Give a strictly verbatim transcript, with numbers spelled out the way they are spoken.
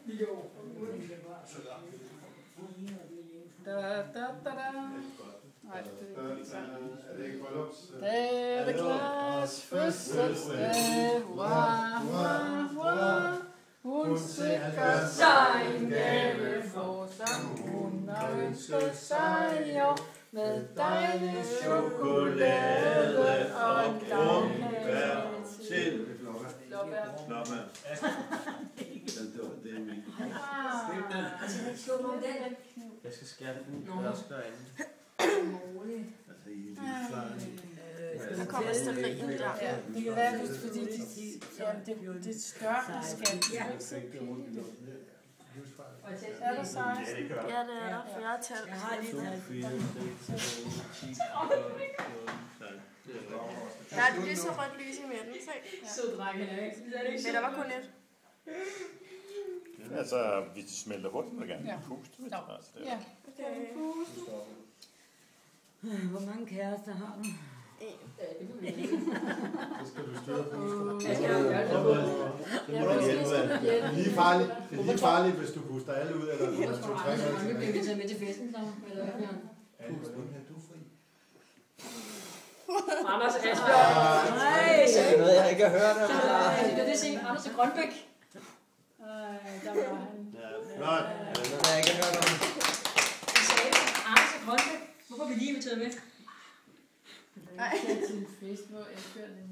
Da, da, da, da. Nej, det er ikke sandt. Da er det Claus fødselsdag. Hurra, hurra, hurra. Hun sikrer sig en gave for, som hun har ønsket sig i år. Med dejlig chokolade og kronbær til blåbær. Blåbær. Det er min. Jeg skal skære den ud. Jeg skal andet. Altså, I er færdige. Der kommer stearin der. Ja, det kan være, hvis fordi det, ja, det, det større skal ja. Er der seksten? Ja, det er der. Fyrre tal. Jeg har lige der er et lyse rødt lys i midten, se. Så drenge er ikke. Men der var kun et. Altså, hvis det smelter hurtigt, må gerne ja. puste. Ja. Ja. Okay. Hvor mange kærester har du? En. Så skal du styre puste. Jeg skal jo gøre det. Det er lige farligt, det er lige farligt, hvis du puster alle ud, eller hvis du trækker alle Nu bliver vi taget med til festen, så. Eller hvad? du fri. Anders Asbjørn. Nej, Det er noget, jeg ikke har hørt om. det er det, se Anders Grønbæk. Der var han. Flot. Det er noget, jeg ikke har hørt om. Jeg sagde det. Anders Grønbæk. Hvorfor er vi lige inviteret med? Nej. Til en fest, hvor Asbjørn